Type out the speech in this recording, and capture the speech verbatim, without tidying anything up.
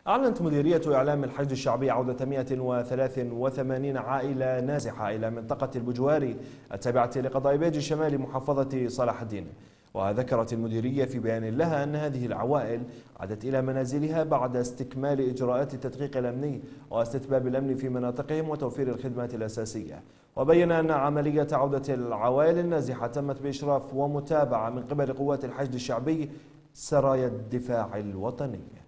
أعلنت مديرية إعلام الحشد الشعبي عودة مئة وثلاث وثمانين عائلة نازحة إلى منطقة البجواري التابعة لقضاء بيج شمال محافظة صلاح الدين. وذكرت المديرية في بيان لها أن هذه العوائل عادت إلى منازلها بعد استكمال إجراءات التدقيق الأمني واستتباب الأمن في مناطقهم وتوفير الخدمات الأساسية. وبين أن عملية عودة العوائل النازحة تمت بإشراف ومتابعة من قبل قوات الحشد الشعبي سرايا الدفاع الوطني.